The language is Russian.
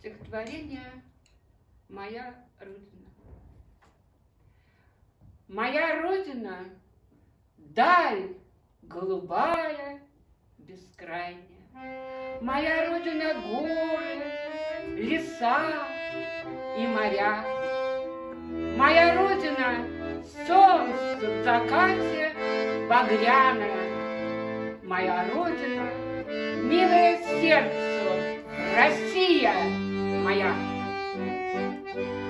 Стихотворение «Моя Родина». Моя Родина — даль голубая, бескрайняя. Моя Родина — горы, леса и моря. Моя Родина — солнце в закате багряное. Моя Родина — милое сердцу, Россия моя.